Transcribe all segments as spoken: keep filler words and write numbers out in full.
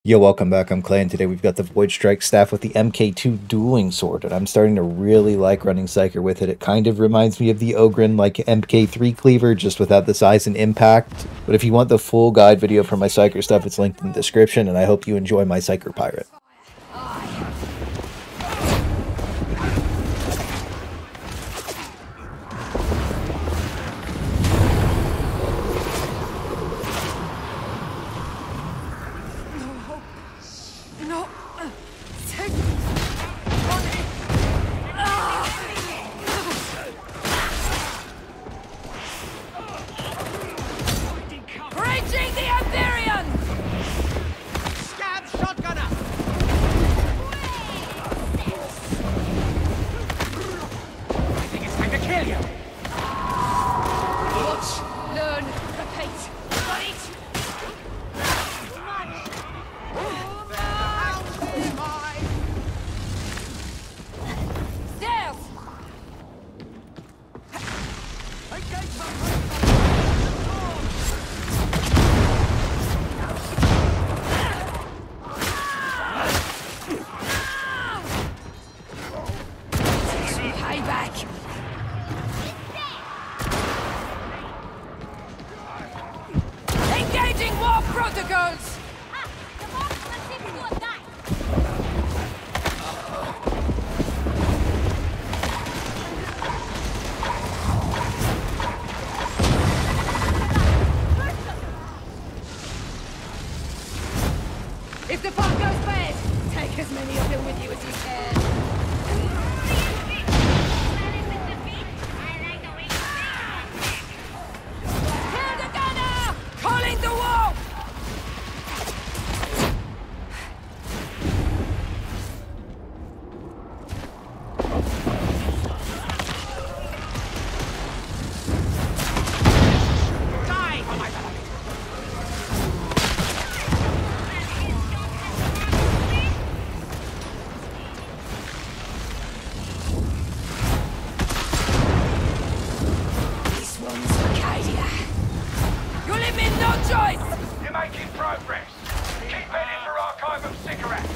Yo, welcome back. I'm Clay, and today we've got the Void Strike staff with the M K two dueling sword, and I'm starting to really like running Psyker with it. It kind of reminds me of the Ogryn like M K three cleaver, just without the size and impact. But if you want the full guide video for my Psyker stuff, it's linked in the description, and I hope you enjoy my Psyker Pirate. If the pot goes bad, take as many of them with you as you can. Kill the gunner! Calling the wall! Die for my beloved! You're making progress. Keep heading for Archive of Cigarettes.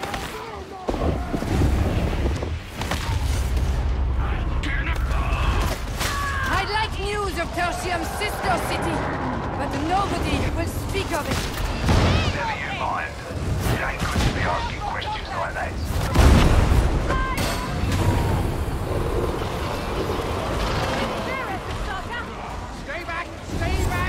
I'd like news of Tertium's sister city, but nobody will speak of it. Never you mind. It ain't good to be asking questions like that. Stay back! Stay back!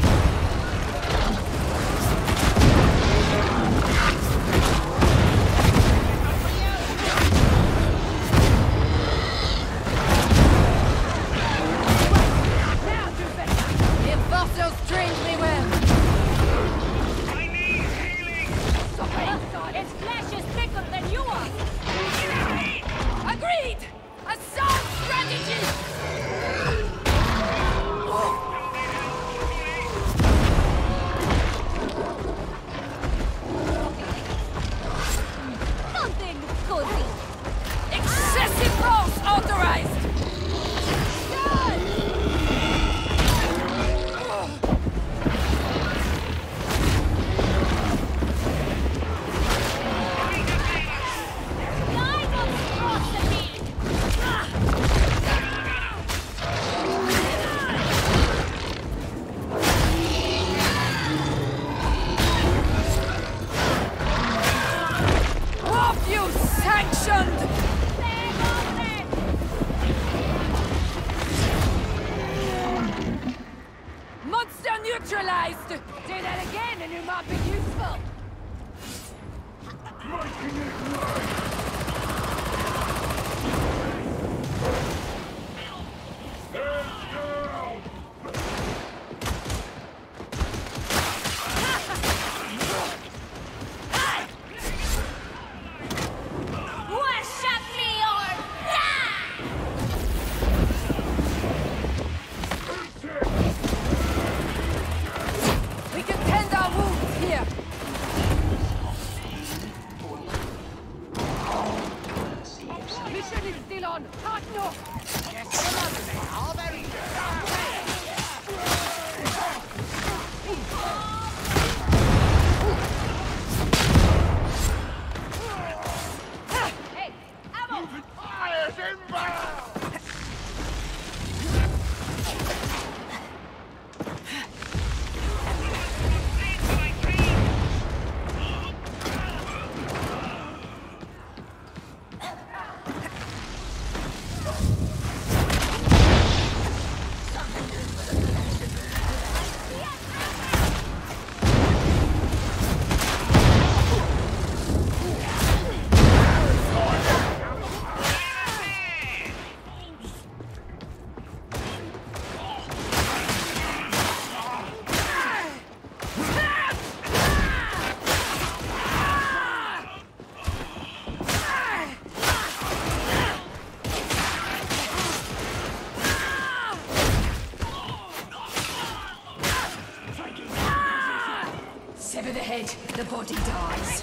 Strangely well. I need healing. Its flesh is thicker than you are. Agreed. A sound strategy. Something cozy. Excessive force authorized. Monster neutralized! Do that again and it might be useful! We can tend our wounds here! Mission is still on! Hard no! Yes, all very good! Nobody dies.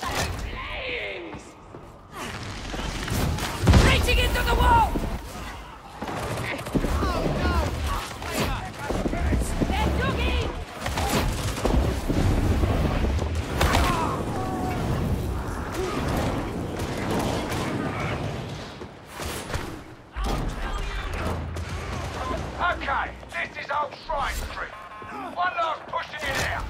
Reaching into the wall! Okay, this is Old Shrine Street. One last push to get out.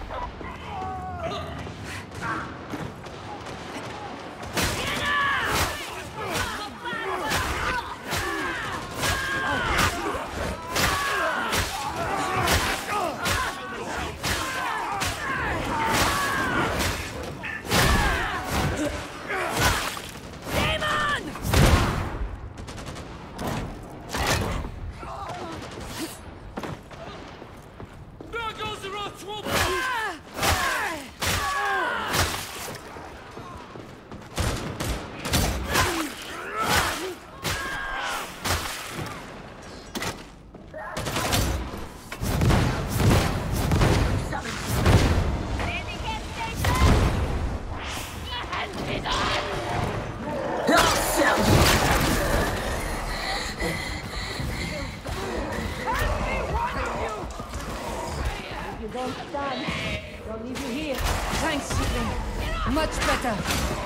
Thanks, Sibling. Much better.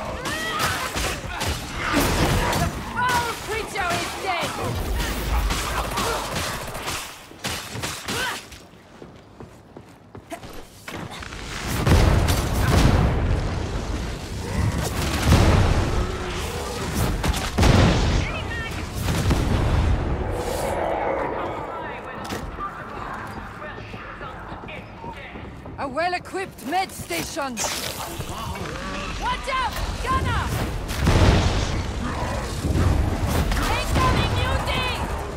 The foul creature is dead! A well-equipped med station! Watch out! Gunner! Incoming mutie!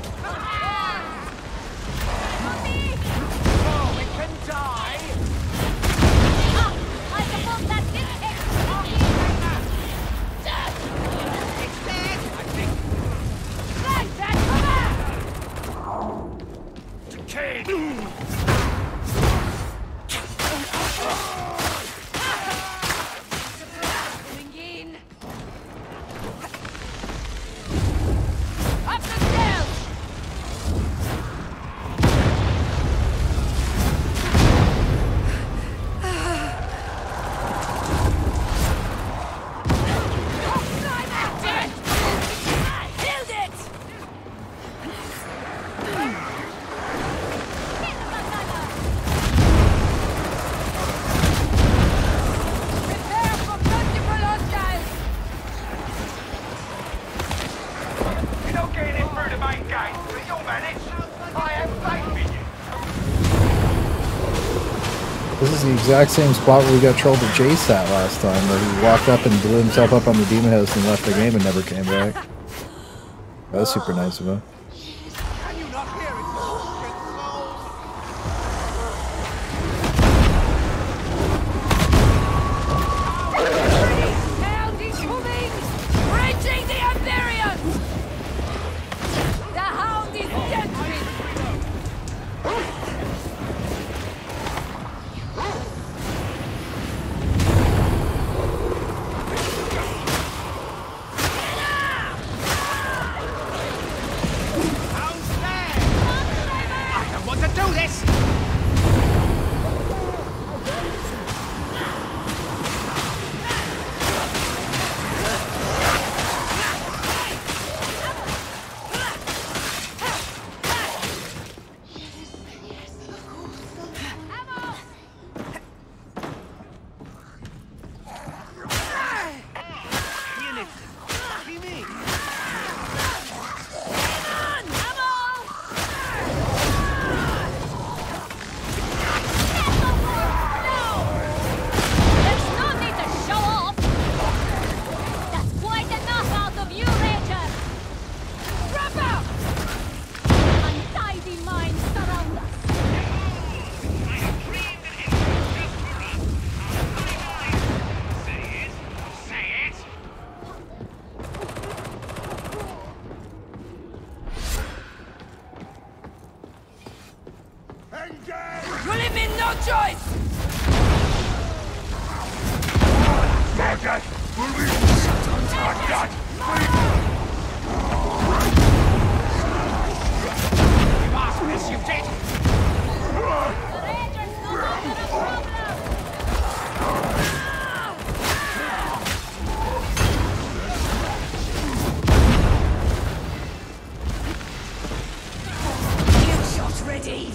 Oh, we can die! Ah, I suppose that didn't take It's dead! I think. Right, back, come Kid! Coming in! Up the stairs! Climb out it! Killed it! Prepare for multiple hostiles! You're not getting in through the main gate, but you'll manage. I have faith in you. This is the exact same spot where we got trolled with Jace at last time, where he walked up and blew himself up on the demon house and left the game and never came back. That was super nice of him. Can you not hear it? Hound is moving! Reaching the Empyreans! The hound is dead! How's that? I don't want to do this! There's no need to show off! That's quite enough out of you, Ranger! Drop out! Untidy minds surround us! Say it! Engage! You leave me no choice! guy. Oh, God. You asked this, you did. The Rangers no longer a problem! Kill shot readied.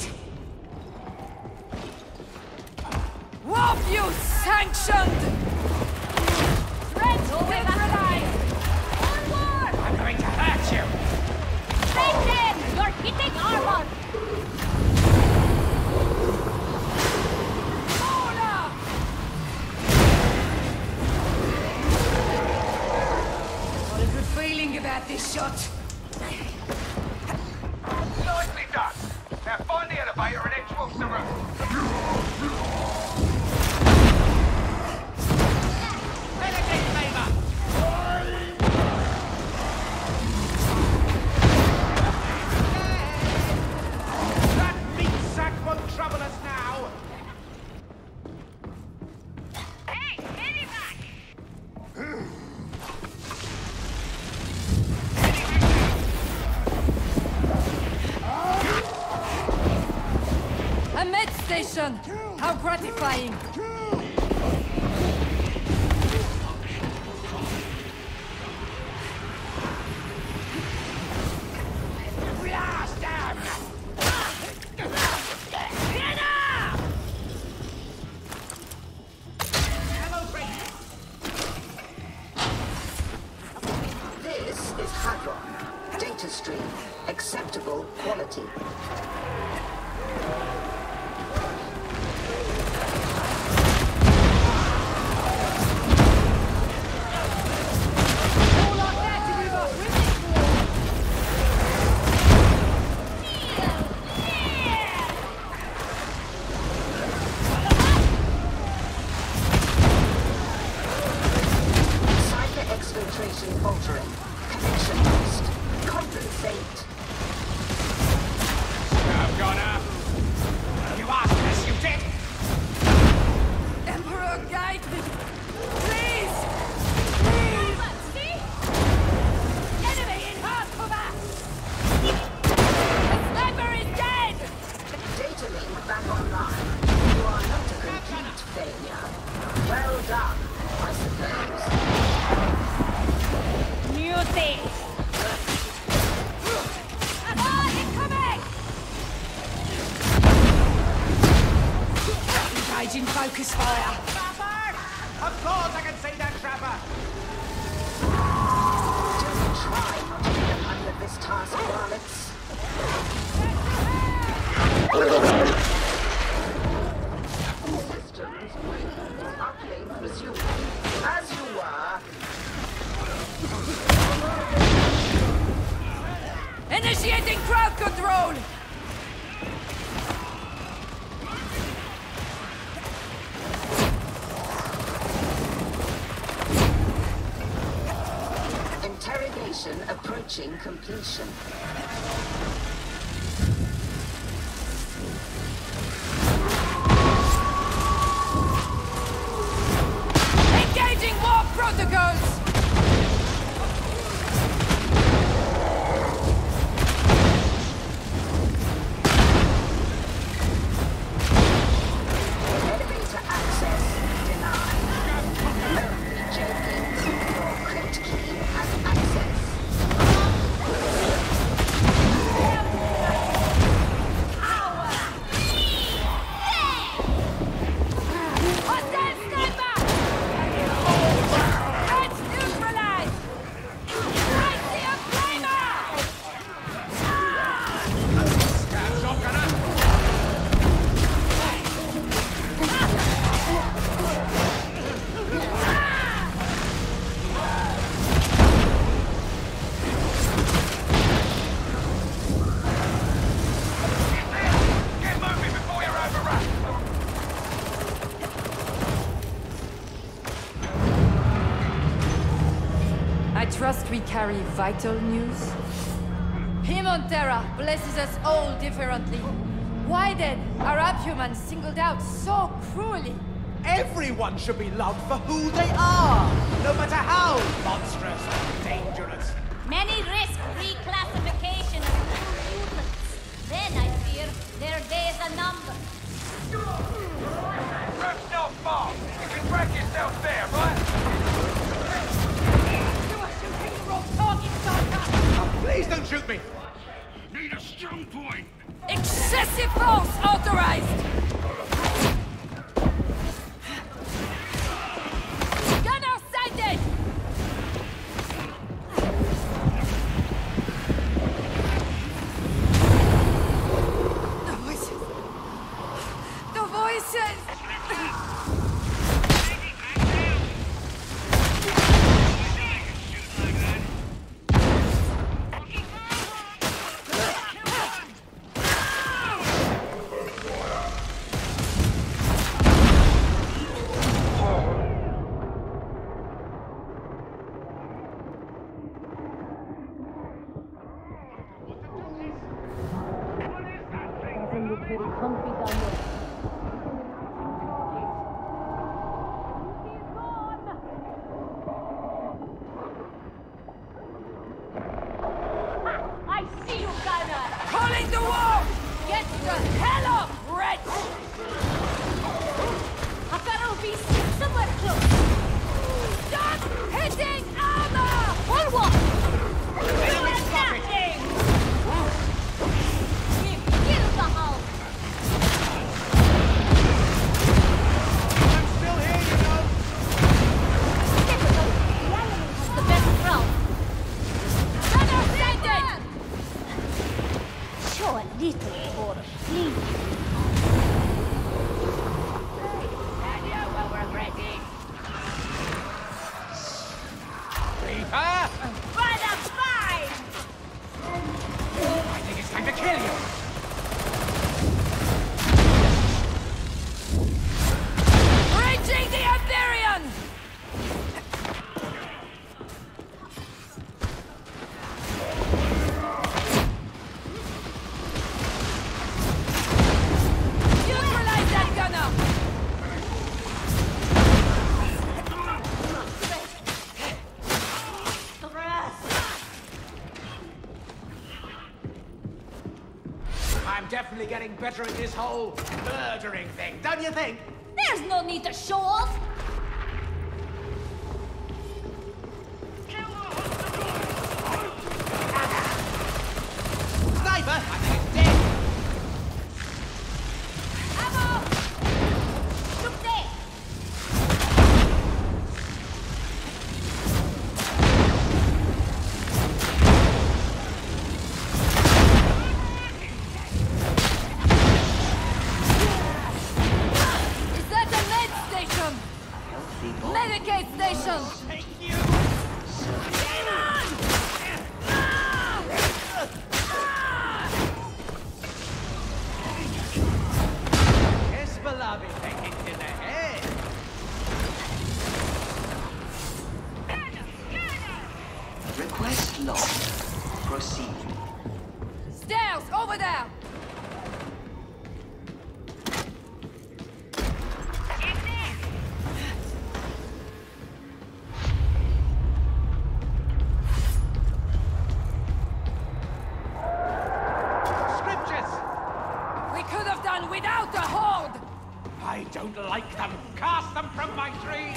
Warp you sanctioned. Threats neutralized! Onward! I'm going to hurt you. Straight them! You're hitting armor! Order! Got a good feeling about this shot. Nicely done. Now find the elevator and head towards the roof. Benedict Favor! That meat sack won't trouble us now. Hey, get back! A med station. How gratifying. Blast them! Hello, friend. This is Hadron. Data stream. Acceptable quality. All of that to give us women. Cyber exfiltration faltering. Connection lost. Compensate. I've gone up. You asked this, you did. Emperor, guide me. Please. Please. See? Enemy in hard cover. The sniper is dead. Data link back online. You are not a complete failure. Well done, I suppose. Music! Ah, incoming. Engaging focus fire. Trapper! Of course I can see that trapper. Don't try not to get under this task, varlets. Systems uplink resumed. As you were. Initiating crowd control. Interrogation approaching completion. Engaging warp protocols. Elevator access denied. Only joking. Your crypt key has access. Hostile sniper. It's neutralized. I see a flamer. Scout shotgunner. Get moving before you're overrun. I trust we carry vital news. Himontera blesses us all differently. Why then are Abhumans singled out so cruelly? Everyone should be loved for who they are, no matter how monstrous or dangerous. Many risk reclassification as full mutants. Then I fear their days are numbered. Road's not far. You can track yourself there, right? You are shooting the wrong target, Sarka! Oh, please don't shoot me! Need a strong point. Excessive force authorized! Gunner sighted! The voices... The voices... Doesn't look very comfy down there. I see you, Gunner! Calling the wall! Get the hell up, wretch! Hakaru be somewhere close! Stop hitting armor! Or what? You are nothing! Kill the Hulk! I'm still here, you know! Typical. The enemy has the best round. Gunner sighted! Show a little order, please. Daniel, well, we're ready. Reaper! By the five! I think it's time to kill you! Reaching the Empyrean! Neutralize that gunner! I'm definitely getting better at this whole murdering thing, don't you think? There's no need to show off! Sniper, I think it's dead! Ammo! Shoot there! Is that a med station? Medicate station! Thank you! Demon! Ah! Yes, beloved, take it to the head! Request logged. Proceed. Stairs, over there! Scriptures! We could have done without the horde! I don't like them! Cast them from my tree!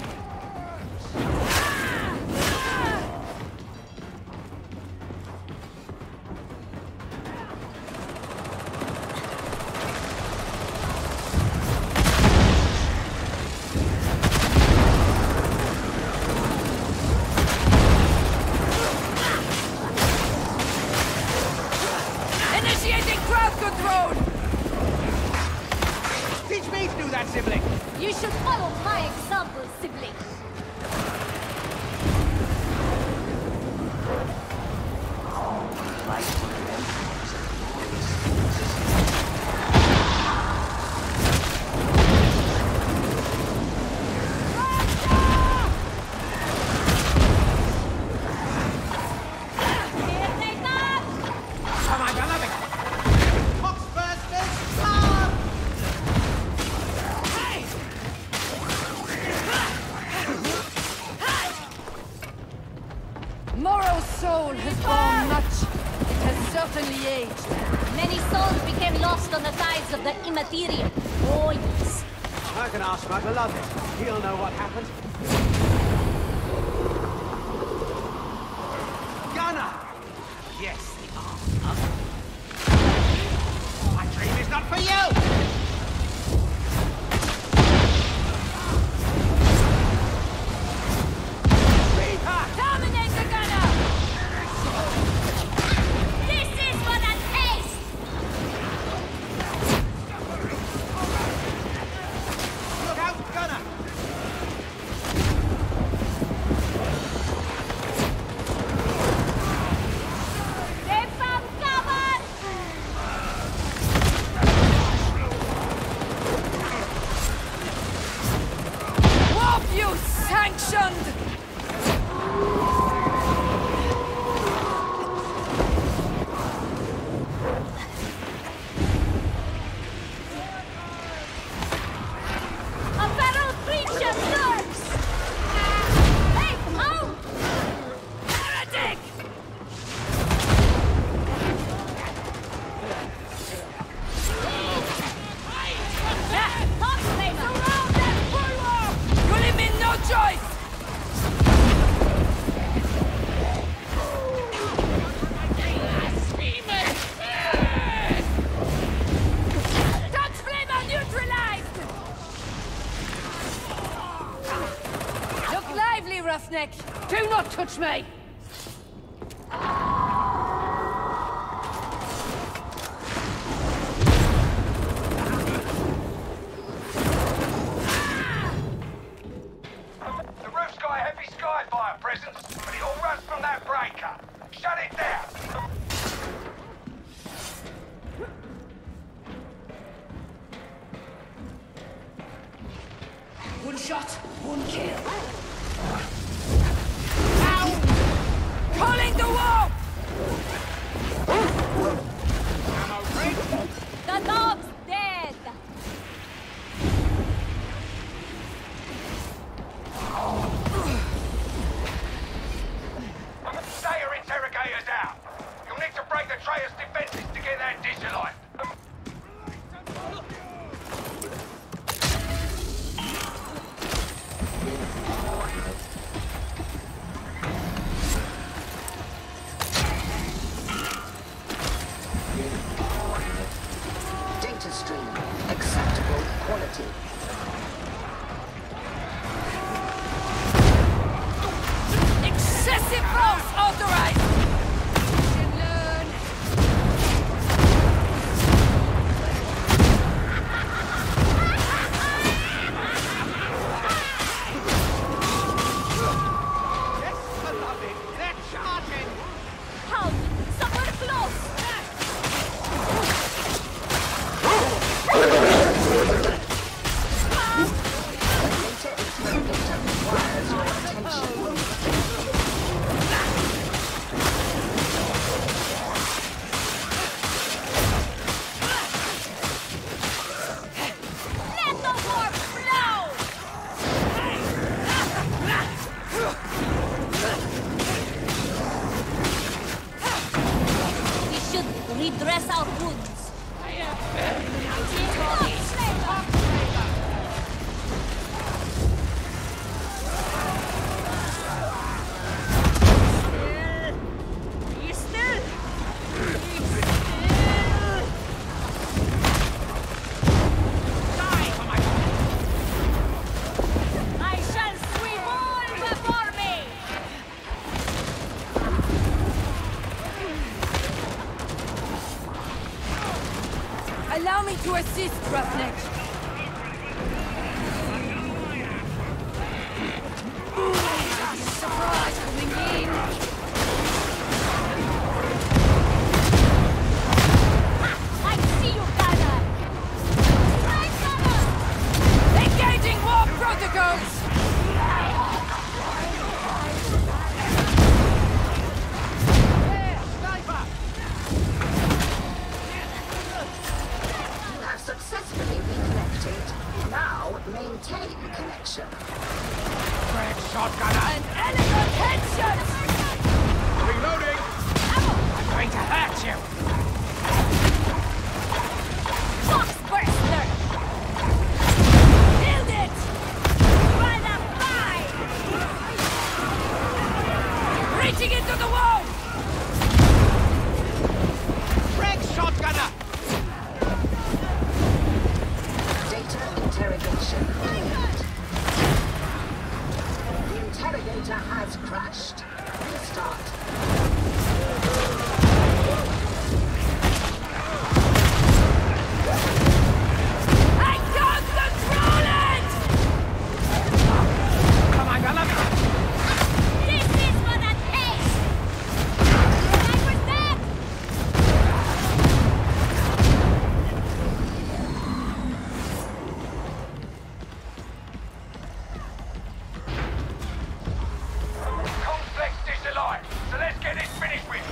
Morrow's soul has borne much. It has certainly aged. Many souls became lost on the tides of the immaterial. Oh, yes. I can ask my beloved. He'll know what happened. Gunner! Yes, the armor. My dream is not for you! Terminate the gunner! This is for the taste! Look out, Gunner! They found cover! Warp you sanctioned! A feral creature lurks! Hey, out! Heretic! Yeah, top flavor! Surround that bulwark! You leave me no choice! Touch flavor neutralized! Look lively, roughneck! Do not touch me! The roof's got a heavy skyfire presence, but it all runs from that breaker. Shut it down! One shot, one kill. Calling the war! The dog's dead! Stay your interrogators out. You'll need to break the Traya's defenses to get that dish alive. Data stream. Acceptable quality. Excessive force authorized! Can learn. Yes, beloved! They're charging! How? Somewhere close! Data interrogator requires your attention. Let the warp flow! We should redress our wounds. Be still! Be still! I shall sweep all before me! Allow me to assist, roughneck. Surprise coming in. I see you, Gunner! Right, Gunner! Engaging war protocols! There! Sniper! You have successfully reconnected Breaching into the wall! Greg shotgunner! Data interrogation complete. The interrogator has crashed. Restart. I can't control it! Commander, let me... This is for the taste! Time for that! Complex dish alive, so let's get this finished with.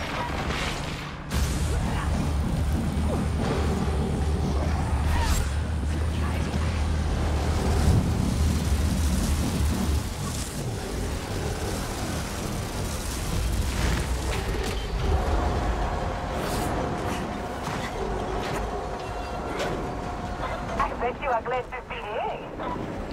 I bet you are glad to see me.